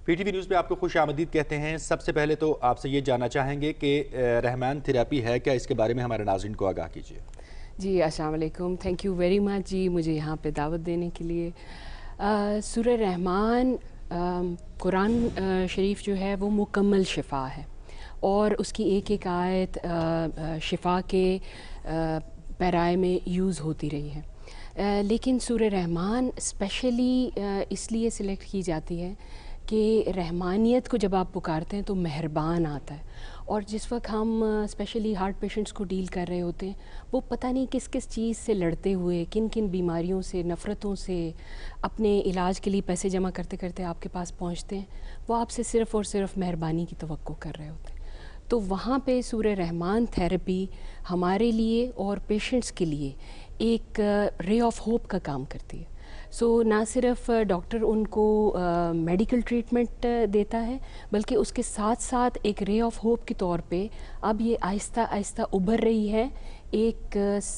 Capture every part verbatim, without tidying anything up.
P T V news میں آپ کو خوش آمدید کہتے ہیں۔ سب سے پہلے تو آپ سے یہ جاننا چاہیں گے کہ رحمان تھراپی ہے کیا، اس کے بارے میں ہمارے ناظرین کو آگاہ کیجیے۔ جی السلام علیکم، تھینک یو ویری مچ جی مجھے یہاں پہ دعوت دینے کے لیے۔ سورہ رحمان قرآن شریف جو ہے وہ مکمل شفا ہے، اور اس کی ایک ایک آیت شفا کے پیرائے میں یوز ہوتی رہی ہے، لیکن سورہ رحمان اسپیشلی اس لیے سلیکٹ کی جاتی ہے کہ رحمانیت کو جب آپ پکارتے ہیں تو مہربان آتا ہے، اور جس وقت ہم اسپیشلی ہارٹ پیشنٹس کو ڈیل کر رہے ہوتے ہیں، وہ پتہ نہیں کس کس چیز سے لڑتے ہوئے، کن کن بیماریوں سے، نفرتوں سے اپنے علاج کے لیے پیسے جمع کرتے کرتے آپ کے پاس پہنچتے ہیں، وہ آپ سے صرف اور صرف مہربانی کی توقع کر رہے ہوتے ہیں۔ تو وہاں پہ سورہ رحمان تھراپی ہمارے لیے اور پیشنٹس کے لیے ایک رے آف ہوپ کا کام کرتی ہے۔ سو so, نہ صرف ڈاکٹر ان کو میڈیکل ٹریٹمنٹ دیتا ہے، بلکہ اس کے ساتھ ساتھ ایک رے آف ہوپ کے طور پہ اب یہ آہستہ آہستہ ابھر رہی ہے ایک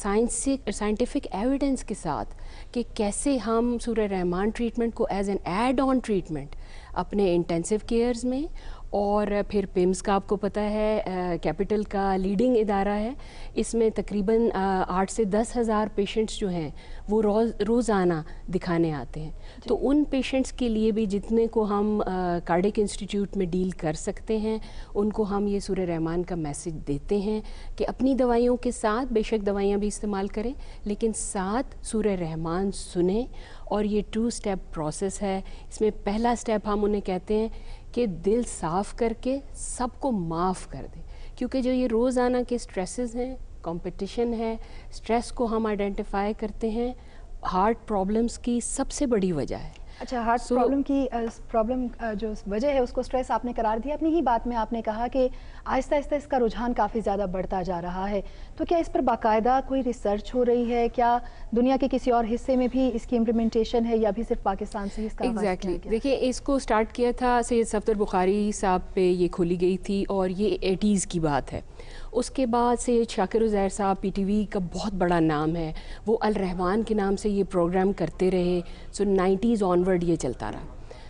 سائنٹیفک ایویڈنس کے ساتھ کہ کیسے ہم سورہ رحمان ٹریٹمنٹ کو as an add on treatment اپنے انٹینسیو کیئرز میں، اور پھر پیمز کا آپ کو پتہ ہے کیپٹل کا لیڈنگ ادارہ ہے، اس میں تقریباً آٹھ سے دس ہزار پیشنٹس جو ہیں وہ روز روزانہ دکھانے آتے ہیں۔ تو ان پیشنٹس کے لیے بھی جتنے کو ہم کارڈک انسٹیٹیوٹ میں ڈیل کر سکتے ہیں، ان کو ہم یہ سورہ رحمان کا میسج دیتے ہیں کہ اپنی دوائیوں کے ساتھ بے شک دوائیاں بھی استعمال کریں، لیکن ساتھ سورہ رحمان سنیں، اور یہ ٹو سٹیپ پروسیس ہے۔ اس میں پہلا سٹیپ ہم انہیں کہتے ہیں کہ دل صاف کر کے سب کو معاف کر دیں، کیونکہ جو یہ روزانہ کے سٹریسز ہیں، کمپٹیشن ہے، سٹریس کو ہم آئیڈینٹیفائی کرتے ہیں ہارٹ پرابلمز کی سب سے بڑی وجہ ہے۔ اچھا، ہارٹ so, پرابلم کی پرابلم جو وجہ ہے اس کو سٹریس آپ نے قرار دیا۔ اپنی ہی بات میں آپ نے کہا کہ آہستہ آہستہ اس کا رجحان کافی زیادہ بڑھتا جا رہا ہے، تو کیا اس پر باقاعدہ کوئی ریسرچ ہو رہی ہے؟ کیا دنیا کے کسی اور حصے میں بھی اس کی امپلیمنٹیشن ہے، یا بھی صرف پاکستان سے اس کا آغاز کیا گیا؟ دیکھیے، اس کو سٹارٹ کیا تھا سید صفدر بخاری صاحب پہ یہ کھولی گئی تھی، اور یہ ایٹیز کی بات ہے۔ اس کے بعد سید شاکر عزیر صاحب پی ٹی وی کا بہت بڑا نام ہے، وہ الرحمان کے نام سے یہ پروگرام کرتے رہے، سو نائنٹیز آنورڈ یہ چلتا رہا۔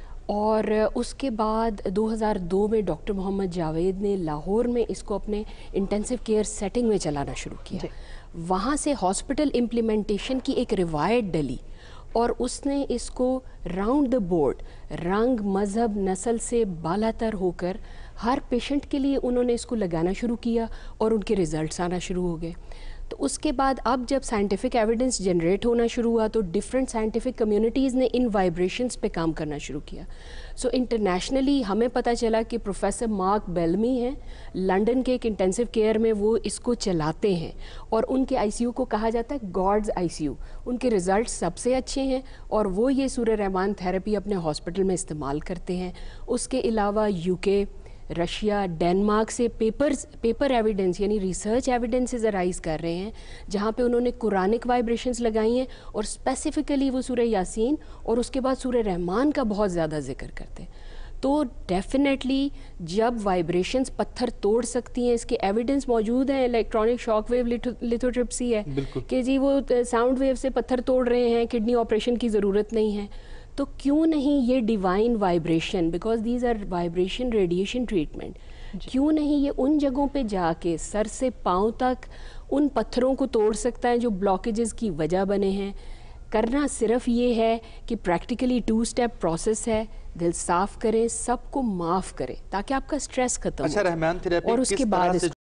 اور اس کے بعد دو ہزار دو میں ڈاکٹر محمد جاوید نے لاہور میں اس کو اپنے انٹینسیو کیئر سیٹنگ میں چلانا شروع کیا۔ وہاں سے ہاسپٹل امپلیمنٹیشن کی ایک روایت ڈلی، اور اس نے اس کو راؤنڈ دا بورڈ رنگ، مذہب، نسل سے بالا تر ہو کر ہر پیشنٹ کے لیے انہوں نے اس کو لگانا شروع کیا، اور ان کے ریزلٹس آنا شروع ہو گئے۔ تو اس کے بعد اب جب سائنٹیفک ایویڈنس جنریٹ ہونا شروع ہوا تو ڈفرینٹ سائنٹیفک کمیونٹیز نے ان وائبریشنز پہ کام کرنا شروع کیا۔ سو انٹرنیشنلی ہمیں پتہ چلا کہ پروفیسر مارک بیلمی ہیں لنڈن کے ایک انٹینسیو کیئر میں، وہ اس کو چلاتے ہیں، اور ان کے آئی سی یو کو کہا جاتا ہے گاڈز آئی سی یو۔ ان کے ریزلٹس سب سے اچھے ہیں، اور وہ یہ سورہ رحمان تھراپی اپنے ہاسپٹل میں استعمال کرتے ہیں۔ اس کے علاوہ یو کے، رشیا، ڈینمارک سے پیپرز پیپر ایویڈنس یعنی ریسرچ ایویڈنسز ارائز کر رہے ہیں، جہاں پہ انہوں نے قرآنک وائبریشنز لگائی ہیں، اور اسپیسیفکلی وہ سورہ یاسین اور اس کے بعد سورہ رحمان کا بہت زیادہ ذکر کرتے ہیں۔ تو ڈیفینیٹلی جب وائبریشنز پتھر توڑ سکتی ہیں، اس کے ایویڈنس موجود ہیں، الیکٹرانک شاک ویو لیتھوٹرپسی ہے کہ جی وہ ساؤنڈ ویو سے پتھر توڑ رہے ہیں، کڈنی آپریشن کی ضرورت نہیں ہے، تو کیوں نہیں یہ divine vibration, because these are vibration radiation treatment, کیوں نہیں یہ ان جگہوں پہ جا کے سر سے پاؤں تک ان پتھروں کو توڑ سکتا ہے جو بلاکیجز کی وجہ بنے ہیں۔ کرنا صرف یہ ہے کہ پریکٹیکلی ٹو سٹیپ پروسیس ہے، دل صاف کریں، سب کو معاف کریں تاکہ آپ کا سٹریس ختم ہو، اچھا رحمان تھراپی اور اس کے بعد